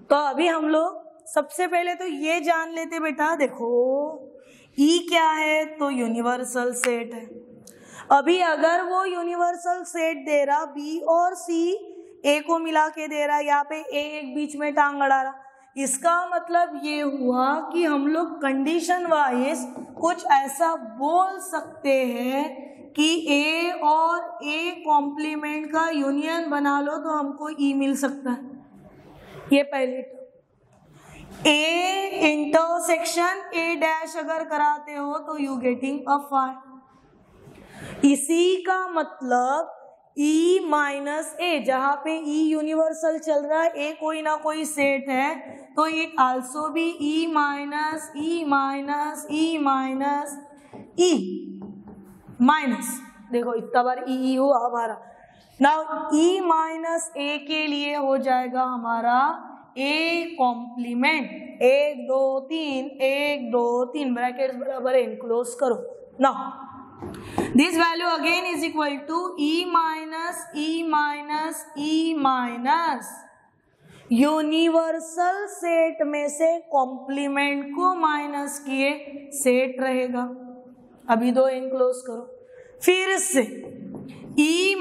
तो अभी हम लोग सबसे पहले तो ये जान लेते बेटा, देखो E क्या है, तो यूनिवर्सल सेट है। अभी अगर वो यूनिवर्सल सेट दे रहा B और C A को मिला के दे रहा, यहाँ पे A एक बीच में टांग अड़ा रहा, इसका मतलब ये हुआ कि हम लोग कंडीशन वाइज कुछ ऐसा बोल सकते हैं कि A और A कॉम्प्लीमेंट का यूनियन बना लो तो हमको E मिल सकता है। ये पहली A इंटरसेक्शन A डैश अगर कराते हो तो यू गेटिंग अ फाई। इसी का मतलब E माइनस ए, जहां पे E यूनिवर्सल चल रहा है, A कोई ना कोई सेट है, तो इट आल्सो भी E minus E minus E minus E minus, देखो इतना बार E हो हमारा। नाउ E माइनस ए के लिए हो जाएगा हमारा A कॉम्प्लीमेंट, 1 2 3 1 2 3 ब्रैकेट्स बराबर इनक्लोज करो। Now this value again is equal to E minus E minus E minus universal set में से कॉम्प्लीमेंट को माइनस किए सेट रहेगा। अभी दो इनक्लोज करो, फिर से E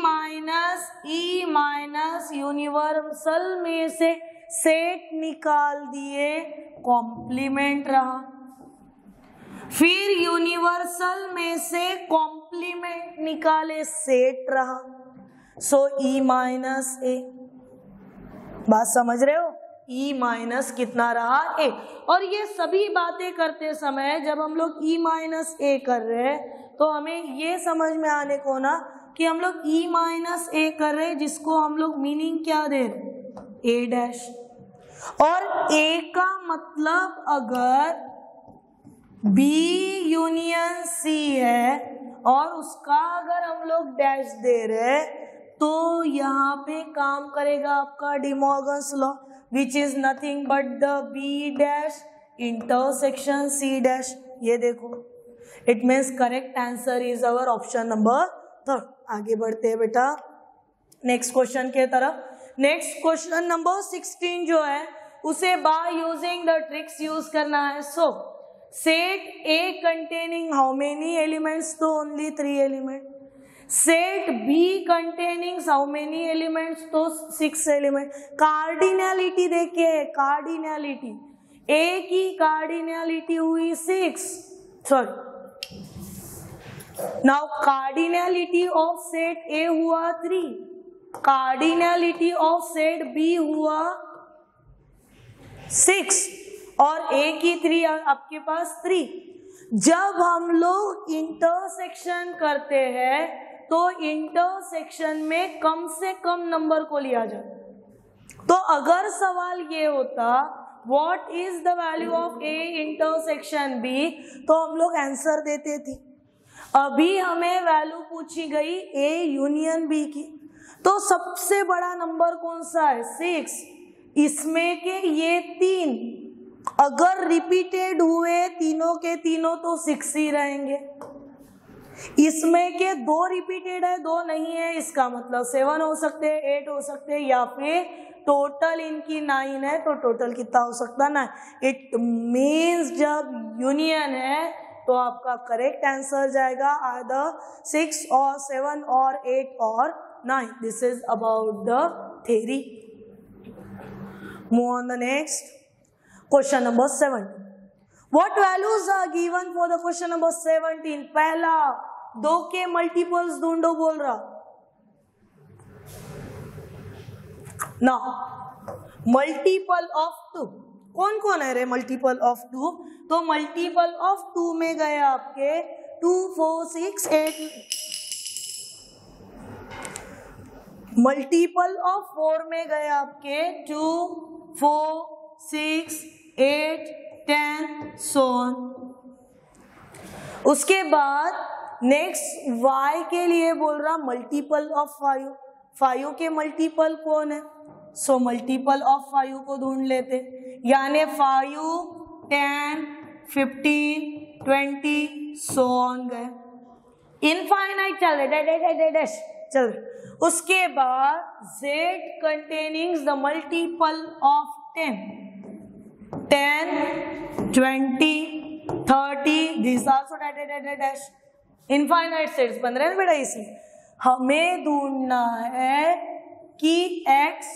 माइनस यूनिवर्सल में से सेट निकाल दिए, कॉम्प्लीमेंट रहा, फिर यूनिवर्सल में से कॉम्प्लीमेंट निकाले सेट रहा, सो E माइनस ए। बात समझ रहे हो? E माइनस कितना रहा ए। और ये सभी बातें करते समय जब हम लोग E माइनस ए कर रहे हैं तो हमें ये समझ में आने को ना कि हम लोग E माइनस ए कर रहे हैं, जिसको हम लोग मीनिंग क्या दे रहे, ए डैश। और ए का मतलब अगर B यूनियन C है और उसका अगर हम लोग डैश दे रहे तो यहाँ पे काम करेगा आपका De Morgan's law, which is nothing but the B dash intersection C dash. ये देखो, it means correct answer is our option number 3। आगे बढ़ते हैं बेटा नेक्स्ट क्वेश्चन के तरफ। नेक्स्ट क्वेश्चन नंबर 16 जो है उसे by using the tricks use करना है। So set A containing how many elements? तो only 3 element. set B containing how many elements? तो 6 एलिमेंट। कार्डिनलिटी देखिए, कार्डिनलिटी A की कार्डिनलिटी हुई 6, sorry now cardinality of set A हुआ 3, cardinality of set B हुआ 6 और A की 3 आपके पास 3। जब हम लोग इंटरसेक्शन करते हैं तो इंटरसेक्शन में कम से कम नंबर को लिया जाए। तो अगर सवाल ये होता what is the value of A intersection B, तो हम लोग आंसर देते थे। अभी हमें वैल्यू पूछी गई A यूनियन B की, तो सबसे बड़ा नंबर कौन सा है, 6। इसमें के ये 3 अगर रिपीटेड हुए तीनों के तीनों तो 6 ही रहेंगे। इसमें के 2 रिपीटेड है, 2 नहीं है, इसका मतलब 7 हो सकते हैं, 8 हो सकते हैं, या फिर टोटल इनकी 9 है, तो टोटल कितना हो सकता है, 9। इट मीन्स जब यूनियन है तो आपका करेक्ट आंसर जाएगा आइदर 6 और 7 और 8 और 9। This is about the theory. Move on the next question number 17। What values are given for the question number 17? पहला 2 के मल्टीपल्स ढूंढो बोल रहा। Now मल्टीपल ऑफ 2 कौन कौन है रे? मल्टीपल ऑफ 2, तो मल्टीपल ऑफ 2 में गए आपके 2 4 6 8। मल्टीपल ऑफ 4 में गए आपके 2 4 6 8 10 so on। उसके बाद नेक्स्ट y के लिए बोल रहा मल्टीपल ऑफ 5। 5 के मल्टीपल कौन है? सो मल्टीपल ऑफ 5 को ढूंढ लेते, यानी 5 10 15 20 सो ऑन गए, इनफाइनाइट चल रहे चल रहे। उसके बाद z containing the multiple of 10 20, 30, these also dash infinite sets बन रहे हैं बेटा। इसी हमें ढूंढना है कि x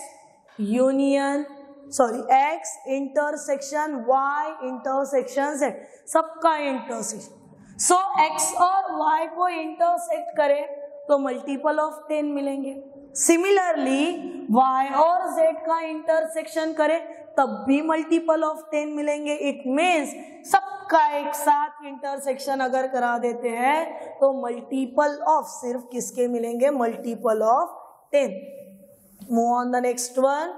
intersection y intersection z, सबका इंटरसेक्शन। सो x और y को इंटरसेक्ट करें तो मल्टीपल ऑफ 10 मिलेंगे। सिमिलरली y और z का इंटरसेक्शन करें तब भी मल्टीपल ऑफ 10 मिलेंगे। इट मीन्स सबका एक साथ इंटरसेक्शन अगर करा देते हैं तो मल्टीपल ऑफ सिर्फ किसके मिलेंगे? Multiple of 10। Move on the next one.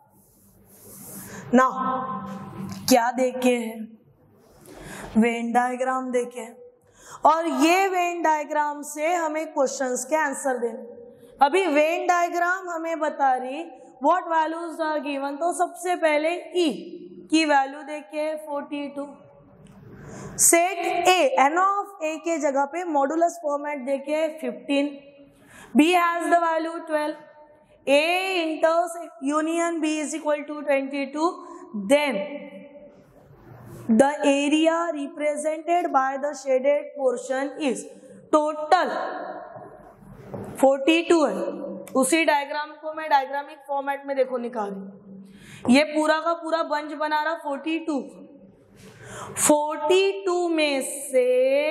Now क्या देखे हैं? वेन डायग्राम देखे, और ये वेन डायग्राम से हमें क्वेश्चंस के आंसर देने। अभी वेन डायग्राम हमें बता रही व्हाट वैल्यूज आर गिवन, तो सबसे पहले ई की वैल्यू देखे 42। Set A, n of A के जगह पे मॉडुलस फॉर्मेट देखे 15। B has the value 12। A intersect union B is equal to 22। Then the area represented by the shaded portion is, total 42 है। उसी डायग्राम को मैं डायग्रामिक फॉर्मेट में देखो निकाल, ये पूरा का पूरा बंच बना रहा 42 में से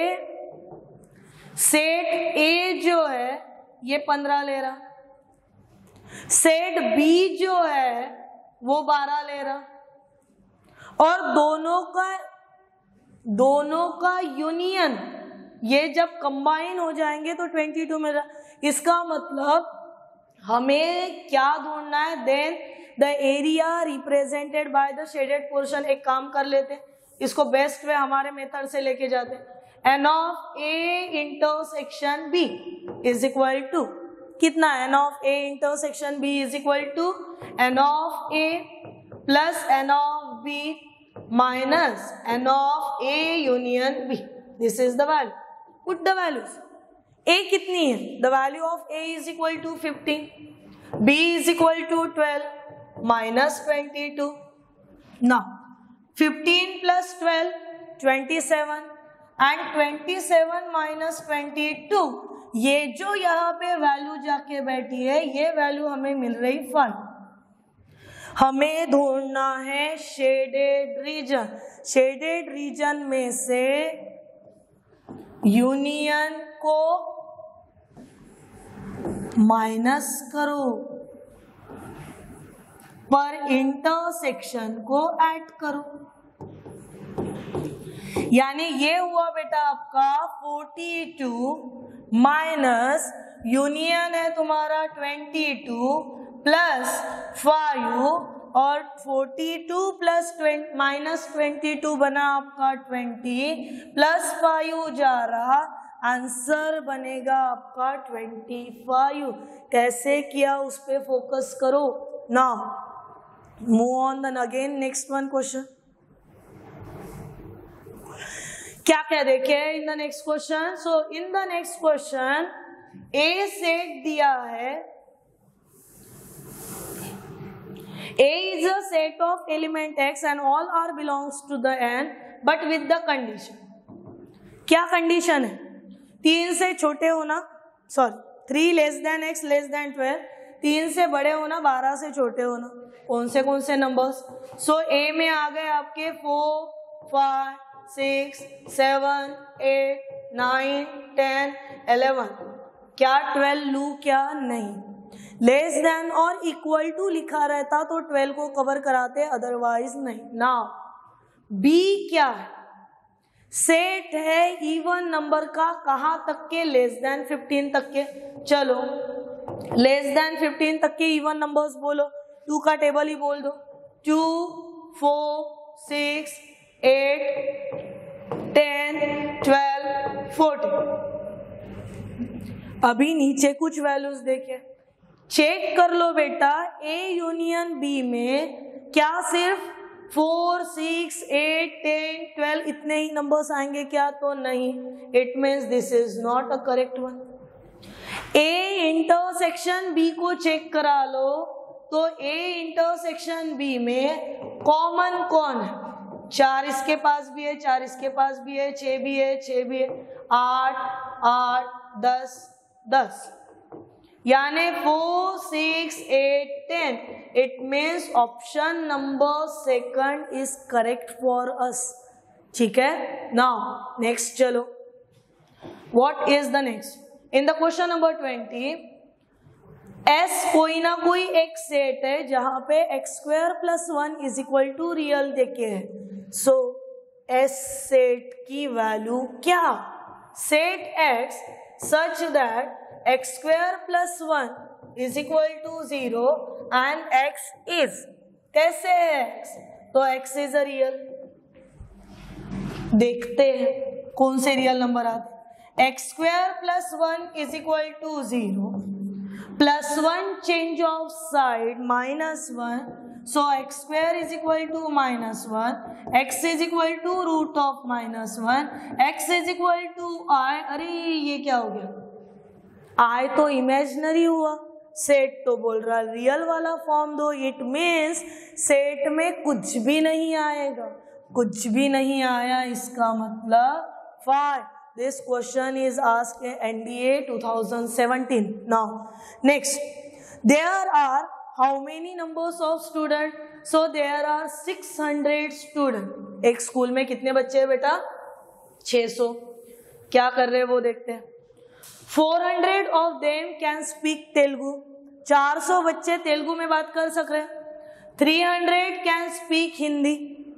सेट ए जो है ये 15 ले रहा, सेट बी जो है वो 12 ले रहा, और दोनों का यूनियन ये जब कंबाइन हो जाएंगे तो 22 मिल रहा। इसका मतलब हमें क्या ढूंढना है? Then the area represented by the shaded portion. एक काम कर लेते, इसको बेस्ट वे हमारे मेथड से लेके जाते। N of A intersection B is equal to कितना? N of A intersection B is equal to n of A plus n of B minus n of A union B. This is the value. Put the values. a कितनी है? The value of a is equal to 15, b is equal to 12 minus 22। Now 15 plus 12 27 and 27 minus 22, ये जो यहाँ पे value जाके बैठी है ये वैल्यू हमें मिल रही 5। हमें ढूंढना है शेडेड रीजन। शेडेड रीजन में से यूनियन को माइनस करो पर इंटरसेक्शन को ऐड करो। यानी ये हुआ बेटा आपका 42 माइनस यूनियन है तुम्हारा 22 प्लस 5, और 42 प्लस माइनस 22 बना आपका 20 प्लस 5 जा रहा, आंसर बनेगा आपका 25। कैसे किया उस पे फोकस करो। Now move on then again next one question. क्या क्या देखे in the next question? So in the next question a set दिया है, A is a set of element x and all r belongs to the n but with the condition। क्या condition है? 3 से छोटे होना, 3 less than x less than 12, 3 से बड़े होना, 12 से छोटे होना। कौन से नंबर्स? सो A में आ गए आपके 4, 5, 6, 7, 8, 9, 10, 11। क्या 12 लू? क्या नहीं। लेस देन और इक्वल टू लिखा रहता तो 12 को कवर कराते, अदरवाइज नहीं। नाउ बी क्या है? सेट है इवन नंबर का, कहां तक के? लेस देन 15 तक के। चलो लेस देन 15 तक के इवन नंबर्स बोलो, 2 का टेबल ही बोल दो। 2, 4, 6, 8, 10, 12, 14। अभी नीचे कुछ वैल्यूज देखे, चेक कर लो बेटा। ए यूनियन बी में क्या सिर्फ 4, 6, 8, 10, 12 इतने ही नंबर्स आएंगे क्या? तो नहीं। It means this is not a correct one. A intersection B को चेक करा लो तो ए इंटरसेक्शन बी में कॉमन कौन है? 4 इसके पास भी है, 4 इसके पास भी है, 6 भी है, 6 भी है, 8 8 10 10, यानी 4 6 8 10. It means option number second is correct for us. ठीक है. Now next चलो. What is the next? In the question number 20, S कोई ना कोई एक सेट है जहां पे x² + 1 is equal to real देखे है. सो S सेट की वैल्यू क्या? Set X such that x² + 1 is equal to 0 and X is, कैसे है X? तो X इज अ रियल. देखते हैं कौन से रियल नंबर आते. x² + 1 is equal to 0 +1 change of side -1, so x² is equal to -1, x is equal to √(-1), x is equal to i. अरे ये क्या हो गया? i तो इमेजिनरी हुआ, सेट तो बोल रहा रियल वाला फॉर्म दो. इट मीन्स सेट में कुछ भी नहीं आएगा. कुछ भी नहीं आया, इसका मतलब 5. This question is asked in NDA 2017. Now, next, there are how many numbers of students? So there are 600 students. एक स्कूल में कितने बच्चे हैं बेटा? 600. क्या कर रहे हैं वो देखते हैं. 400 of them can speak Telugu. 400 बच्चे तेलुगु में बात कर सक रहे हैं. 300 can speak Hindi.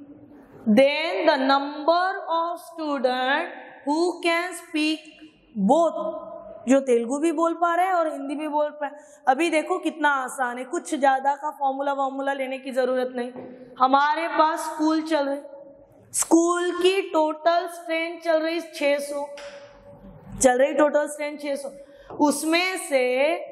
Then the number of students who can speak both, जो तेलुगु भी बोल पा रहे हैं और हिंदी भी बोल पा रहे हैं. अभी देखो कितना आसान है, कुछ ज्यादा का फॉर्मूला लेने की जरूरत नहीं. हमारे पास स्कूल चल रही, स्कूल की टोटल स्ट्रेंथ चल रही 600 चल रही, टोटल स्ट्रेंथ 600. उसमें से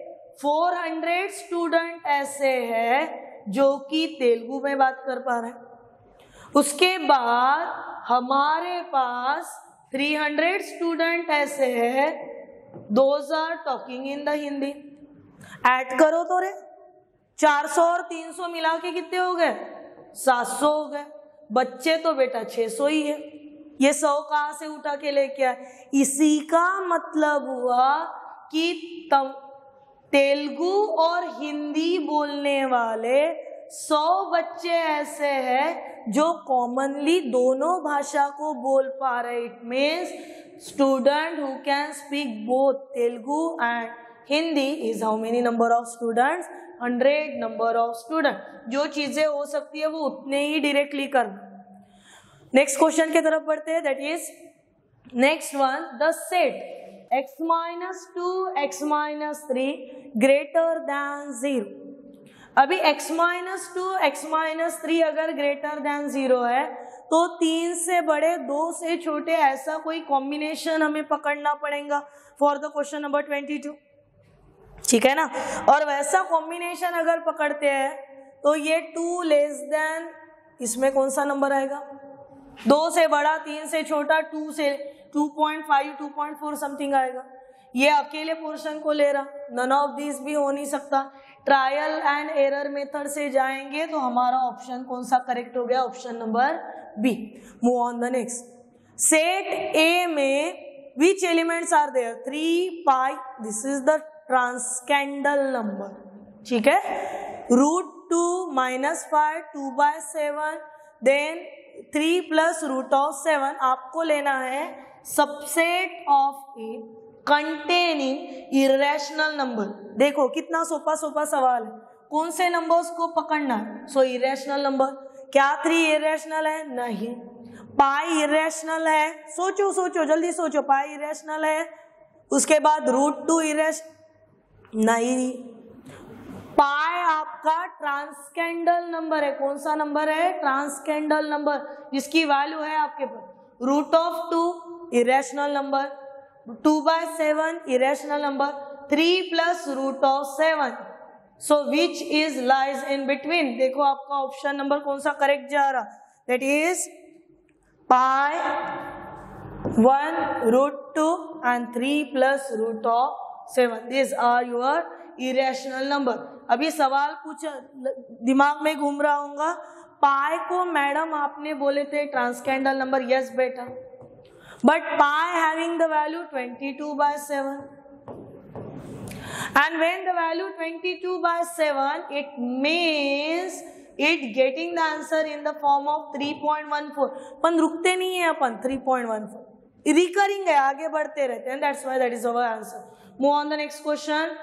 400 स्टूडेंट ऐसे हैं जो कि तेलुगु में बात कर पा रहे हैं. उसके बाद हमारे पास 300 स्टूडेंट ऐसे हैं, those are talking in the Hindi. Add करो तो रे, 400 और 300 मिला के कितने हो गए? 700 हो गए. बच्चे तो बेटा 600 ही है. ये 100 कहाँ से उठा के लेके आए? इसी का मतलब हुआ कि तेलुगु और हिंदी बोलने वाले 100 बच्चे ऐसे हैं जो कॉमनली दोनों भाषा को बोल पा रहे. It means student who can speak both Telugu and Hindi is how many number of students? 100 number of student. जो चीजें हो सकती है वो उतने ही डायरेक्टली करना. नेक्स्ट क्वेश्चन की तरफ बढ़ते हैं. That is next one, the set x-2 x-3 greater than 0. अभी x-2 x-3 अगर ग्रेटर देन 0 है तो 3 से बड़े 2 से छोटे ऐसा कोई कॉम्बिनेशन हमें पकड़ना पड़ेगा फॉर द क्वेश्चन नंबर 22. ठीक है ना. और वैसा कॉम्बिनेशन अगर पकड़ते हैं तो ये 2 लेस देन, इसमें कौन सा नंबर आएगा? 2 से बड़ा 3 से छोटा 2 से 2.5 2.4 समथिंग आएगा. ये अकेले पोर्शन को ले रहा, नन ऑफ दिस भी हो नहीं सकता. ट्रायल एंड एरर मेथड से जाएंगे तो हमारा ऑप्शन कौन सा करेक्ट हो गया? Option number B. Move on the next. Set A में which elements are there? 3 pi, this is the transcendental number. ठीक है. √2 -5 2/7, देन 3 + √7. आपको लेना है subset of A containing irrational number. देखो कितना सोपा सवाल है. कौन से नंबर्स को पकड़ना है? So irrational number. क्या 3 इरेशनल है? नहीं. पाई इरेशनल है? सोचो जल्दी सोचो. पाई इरेशनल है. उसके बाद √2 इरेशनल नहीं. पाई आपका ट्रांसकेंडल नंबर है. कौन सा नंबर है? ट्रांसकेंडल नंबर, जिसकी वैल्यू है आपके पास √2 irrational number, 2/7 irrational number, 3 + √7. So which is lies in between? देखो आपका ऑप्शन नंबर कौन सा करेक्ट जा रहा? That is pi 1 √2 and 3 + √7. These are your irrational number. अभी सवाल कुछ दिमाग में घूम रहा होगा, पाई को मैडम आपने बोले थे ट्रांसकेंडल नंबर, यस बेटा, but pi having the value 22/7 and when the value 22/7, it means it getting the answer in the form of 3.14. पण रुकते नहीं है अपन 3.14, रिकरिंग है, आगे बढ़ते रहते हैं, that's why that is our answer. Move on the next question.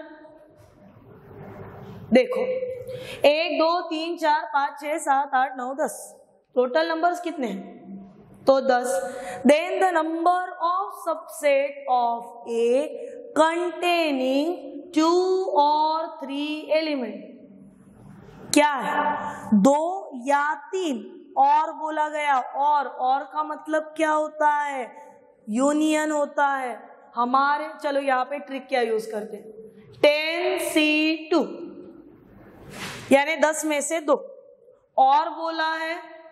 देखो 1 2 3 4 5 6 7 8 9 10 टोटल नंबर्स कितने हैं? तो 10. Then the number of subset of A containing 2 or 3 element क्या है? 2 या 3. और बोला गया, और का मतलब क्या होता है? यूनियन होता है हमारे. चलो यहाँ पे ट्रिक क्या यूज करते हैं, 10C2 यानी 10 में से 2, और बोला है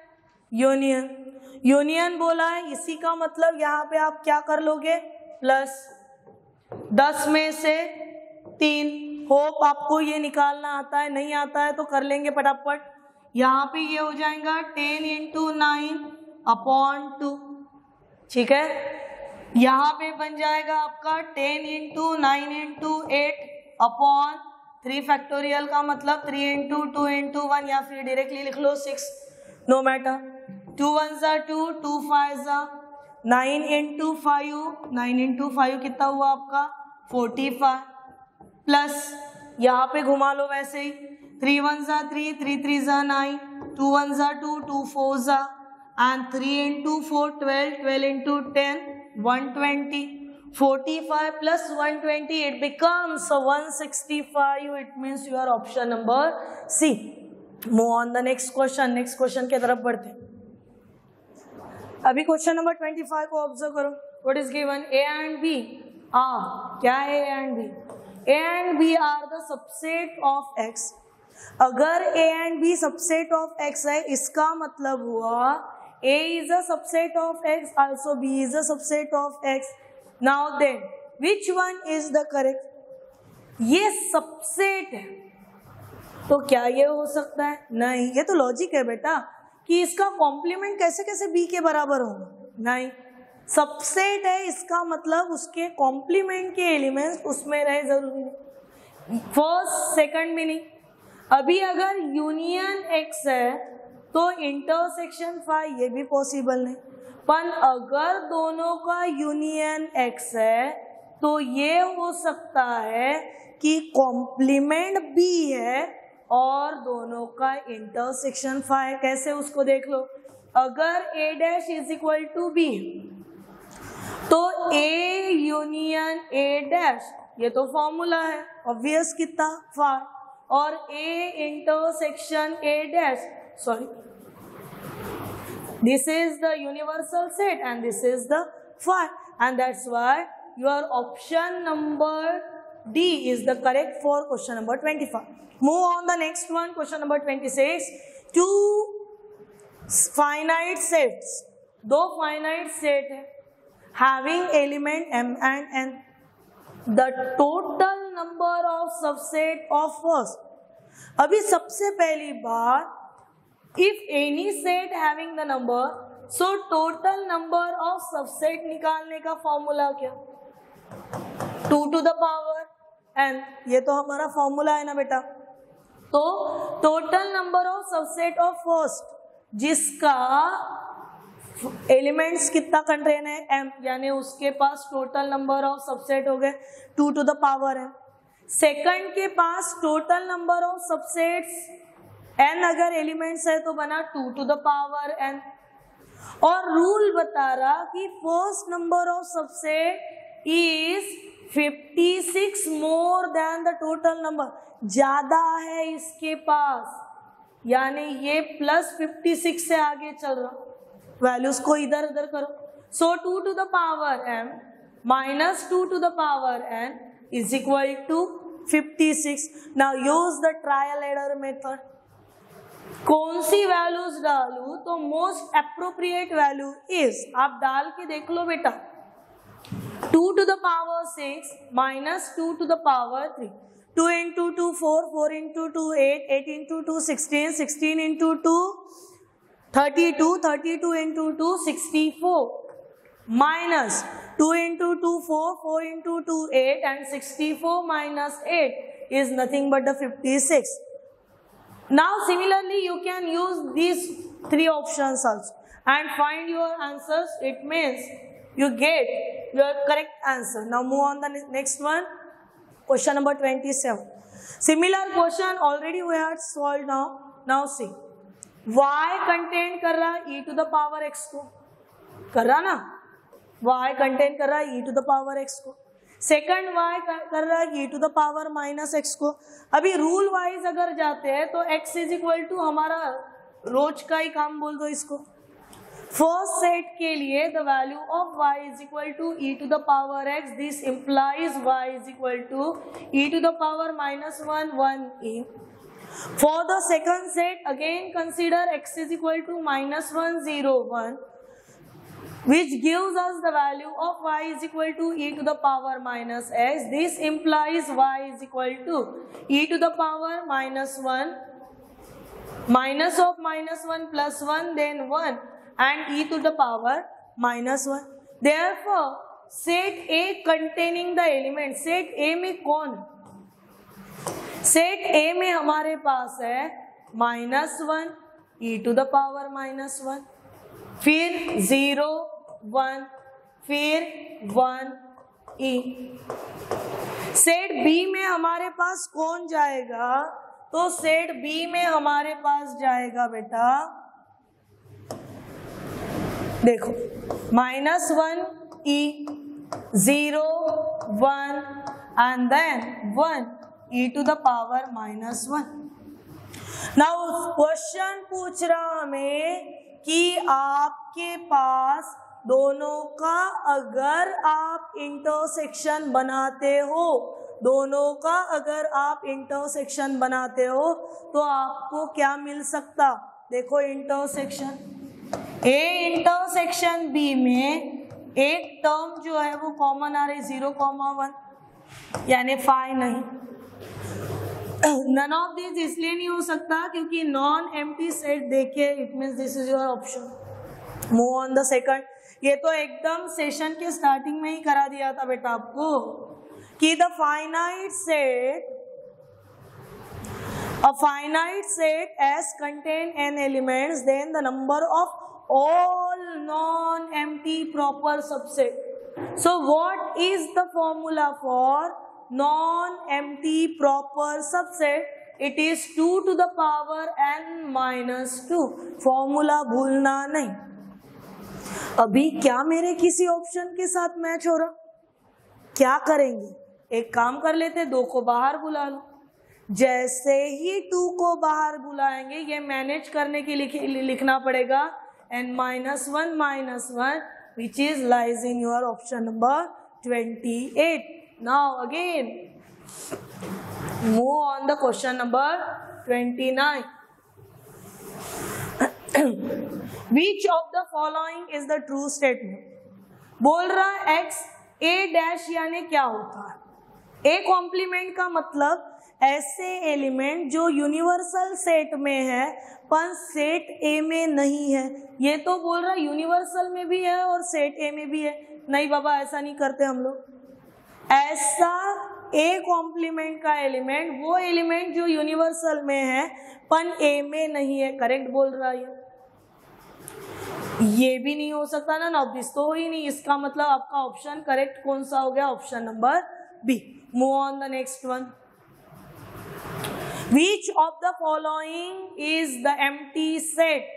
यूनियन बोला है, इसी का मतलब यहाँ पे आप क्या कर लोगे, प्लस 10 में से 3. होप आपको ये निकालना आता है, नहीं आता है तो कर लेंगे फटाफट. यहाँ पे ये हो जाएगा 10 × 9/2, ठीक है. यहाँ पे बन जाएगा आपका 10 × 9 × 8/3 फैक्टोरियल का मतलब 3 × 2 × 1, या फिर डायरेक्टली लिख लो 6, नो मैटर. 2 1 2, 2 5 9 × 5, 9 × 5 कितना हुआ आपका 45, प्लस यहाँ पे घुमा लो वैसे ही 3 1 3, 3 3 9, 2 1 2, 2 4 and 3 × 4 12, 12 × 10 120, 45 plus 120 it becomes 165. It means your option number C. Move on the next question. Next question के तरफ बढ़ते हैं. अभी क्वेश्चन नंबर 25 को ऑब्जर्व करो. What is given? A and B are, क्या है A and B? A and B are the subset of X. अगर A and B subset of X है, इसका मतलब हुआ A is a subset of X, also B is a subset of X. Now then, which one is the correct? ये subset है तो क्या ये हो सकता है? नहीं, ये तो लॉजिक है बेटा कि इसका कॉम्प्लीमेंट कैसे कैसे B के बराबर होगा. नहीं, सबसेट है, इसका मतलब उसके कॉम्प्लीमेंट के एलिमेंट्स उसमें रहे, जरूरी नहीं. फर्स्ट सेकंड भी नहीं. अभी अगर यूनियन X है तो इंटरसेक्शन फाई ये भी पॉसिबल नहीं. पर अगर दोनों का यूनियन X है तो ये हो सकता है कि कॉम्प्लीमेंट B है और दोनों का इंटरसेक्शन फाई. कैसे, उसको देख लो. अगर A' is equal to B तो A यूनियन A', ये तो फॉर्मूला है ऑब्वियस, कितना फाई, और A intersection A', sorry, this is the universal set and this is the phi, and that's why your option number D is the correct for question number 25. Move on the next one, question number 26. Two finite sets, दो finite set है having element M and N. The total number of subset of first. अभी सबसे पहली बात, if any set having the number, so total number of subset निकालने का formula क्या? 2 to the power n. ये तो हमारा फॉर्मूला है ना बेटा. तो total number of subset of first जिसका एलिमेंट्स कितना कंटेन है m, यानी उसके पास टोटल नंबर ऑफ सबसेट हो गए 2 to the power n. Second के पास total number of subsets n अगर एलिमेंट्स है तो बना 2 to the power n. और रूल बता रहा कि first number of subset is 56 more than the total number. ज्यादा है इसके पास, यानी ये प्लस 56 से आगे चल रहा. वैल्यूज को इधर उधर करो. सो 2 to the power m minus 2 to the power n is equal to 56. Now use the trial error method. कौन सी वैल्यूज डालू तो मोस्ट अप्रोप्रिएट वैल्यू इज, आप डाल के देख लो बेटा, 2 to the power 6 minus 2 to the power 3. 2 × 2 4, 4 × 2 8, 8 × 2 16, 16 × 2 32 into 2 64 minus 2 into 2 4 into 2 8 and 64 minus 8 is nothing but the 56. Now similarly you can use these three options also and find your answers. It means you get your correct answer. Now move on the next one, question number 27. Similar question already we had solved. Now see, y contain कर रहा e to the power x को, कर रहा ना, y contain कर रहा e to the power x को, second y कर रहा है e to the power minus x को. अभी रूल वाइज अगर जाते हैं तो x इज इक्वल टू हमारा रोज का ही काम बोल दो इसको. फर्स्ट सेट के लिए the value of y is equal to e to the power x. This implies y is equal to e to the power minus 1 1e. For the second set, again consider x is equal to minus 1 0 1, which gives us the value of y is equal to e to the power minus x. This implies y is equal to e to the power minus 1, minus of minus 1 plus 1 then 1 and e to the power minus 1. Therefore, set A containing the element, set A में कौन, set A में हमारे पास है minus 1 e to the power minus 1, फिर 0 1, फिर 1 ई. Set B में हमारे पास कौन जाएगा, तो सेट बी में हमारे पास जाएगा बेटा, देखो minus 1 e 0 1 and then 1 e to the power minus 1. Now question पूछ रहा हमें कि आपके पास दोनों का अगर आप इंटरसेक्शन बनाते हो, दोनों का अगर आप इंटरसेक्शन बनाते हो तो आपको क्या मिल सकता. देखो इंटरसेक्शन ए इंटरसेक्शन बी में एक टर्म जो है वो कॉमन आ रही 0,1 यानी 5 नहीं. नन ऑफ दिस इसलिए नहीं हो सकता क्योंकि नॉन एम्प्टी सेट देखिए, it means this is your option. Move on the second. ये तो एकदम सेशन के स्टार्टिंग में ही करा दिया था बेटा आपको कि the finite set, a finite set as contain n elements, then the number of all non-empty proper subset. So what is the formula for non-empty proper subset? It is 2 to the power n minus 2. Formula भूलना नहीं. अभी क्या मेरे किसी option के साथ match हो रहा, क्या करेंगे, एक काम कर लेते, 2 को बाहर बुला लो. जैसे ही 2 को बाहर बुलाएंगे ये मैनेज करने के लिए लिखना पड़ेगा n minus 1 which is lies in your option number 28. Now again move on the question number 29. Which of the following is the true statement? बोल रहा है x a डैश यानी क्या होता है. a कॉम्प्लीमेंट का मतलब ऐसे एलिमेंट जो यूनिवर्सल सेट में है पर सेट ए में नहीं है. ये तो बोल रहा है यूनिवर्सल में भी है और सेट ए में भी है. नहीं बाबा ऐसा नहीं करते हम लोग. ऐसा ए कॉम्प्लीमेंट का एलिमेंट वो एलिमेंट जो यूनिवर्सल में है पर ए में नहीं है, करेक्ट बोल रहा है. ये भी नहीं हो सकता ना, ऑब्वियस तो हो ही नहीं. इसका मतलब आपका ऑप्शन करेक्ट कौन सा हो गया, option number B. Move on the next one. Which of the following is the empty set?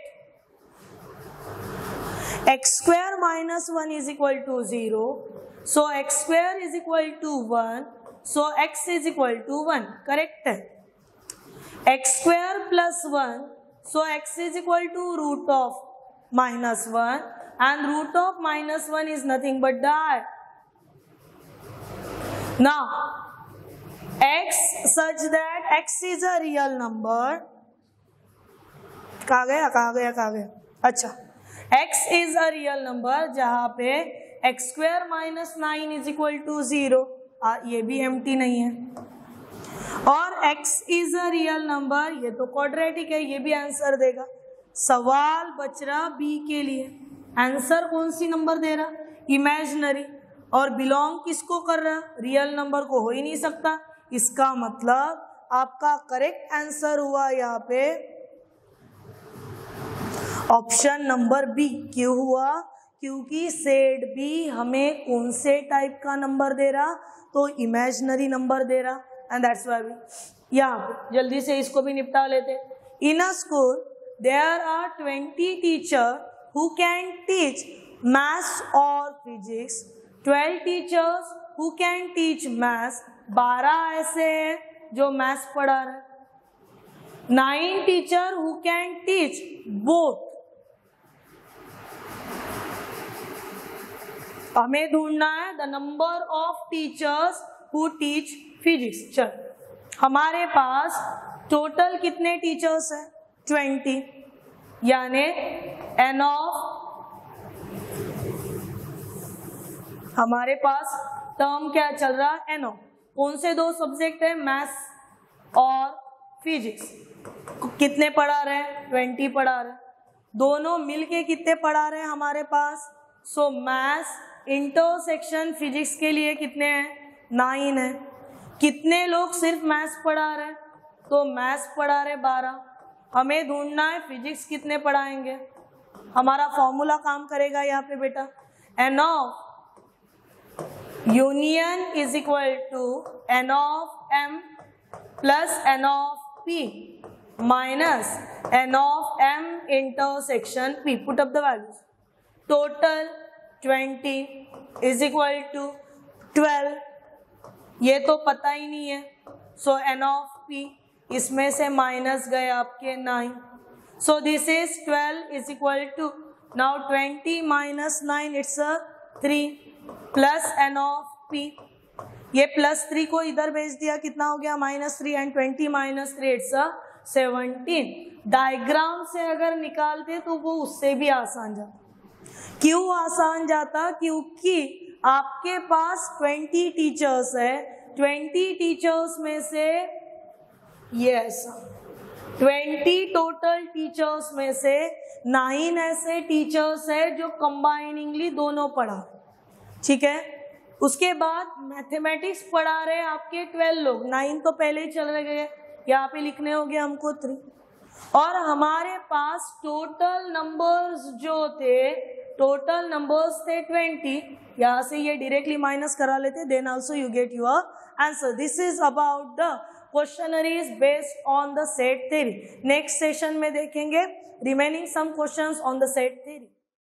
X square minus 1 is equal to 0. So x square is equal to 1. So x is equal to 1. Correct है. X square plus 1. So x is equal to root of minus 1. And root of minus 1 is nothing but that. Now x such that x is a real number. कहाँ गया. अच्छा, x is a real number जहाँ पे x square minus 9 is equal to 0. ये भी empty नहीं है. और x is a real number, ये तो quadratic है, ये भी आंसर देगा. सवाल बच रहा बी के लिए। आंसर कौन सी नंबर दे रहा? इमेजिनरी। और बिलोंग किसको कर रहा? रियल नंबर को। हो ही नहीं सकता। इसका मतलब आपका करेक्ट आंसर हुआ यहाँ पे ऑप्शन नंबर बी। क्यों हुआ? क्योंकि सेट बी हमें कौन से टाइप का नंबर दे रहा? तो इमेजिनरी नंबर दे रहा। And that's why B. यहाँ पे जल्दी से इसको भी निपटा लेते। In a school there are 20 teacher who can teach maths और physics, 12 teachers who can teach maths, 12 ऐसे हैं जो मैथ्स पढ़ा रहे, 9 teacher who can teach both। हमें ढूंढना है the number of teachers who teach physics. चल, हमारे पास टोटल कितने टीचर्स हैं? 20, यानी एन ऑफ, हमारे पास टर्म क्या चल रहा है? N of. कौन से दो सब्जेक्ट है? मैथ्स और फिजिक्स। कितने पढ़ा रहे हैं? 20 पढ़ा रहे हैं। दोनों मिलके कितने पढ़ा रहे हैं हमारे पास? सो मैथ्स इंटरसेक्शन फिजिक्स के लिए कितने हैं? 9 है। कितने लोग सिर्फ मैथ्स पढ़ा रहे हैं? तो मैथ्स पढ़ा रहे 12। हमें ढूंढना है फिजिक्स कितने पढ़ाएंगे। हमारा फॉर्मूला काम करेगा यहाँ पे बेटा। N of union is equal to n of M plus n of P minus n of M intersection P. Put up the values. Total 20 is equal to 12। ये तो पता ही नहीं है। सो एन ऑफ पी, इसमें से माइनस गए आपके 9। So this is 12 is equal to, now 20 minus 9 it's 3 plus n of P. ये +3 को इधर भेज दिया, कितना हो गया? -3। And 20 minus 3 it's 17। डायग्राम से अगर निकालते तो वो उससे भी आसान जाता। क्यों आसान जाता? क्योंकि आपके पास 20 टीचर्स है। 20 टीचर्स में से ये ऐसा 20 टोटल टीचर्स में से 9 ऐसे टीचर्स है जो कंबाइनिंगली दोनों पढ़ा। ठीक है। उसके बाद मैथमेटिक्स पढ़ा रहे आपके 12 लोग। 9 तो पहले ही चल रहे, यहाँ पे लिखने होंगे हमको 3। और हमारे पास टोटल नंबर्स जो थे, टोटल नंबर्स थे 20। यहाँ से ये डायरेक्टली माइनस करा लेते, then also you get your answer. This is about the questionnaires based on the set theory. Next session में देखेंगे remaining some questions on the set theory.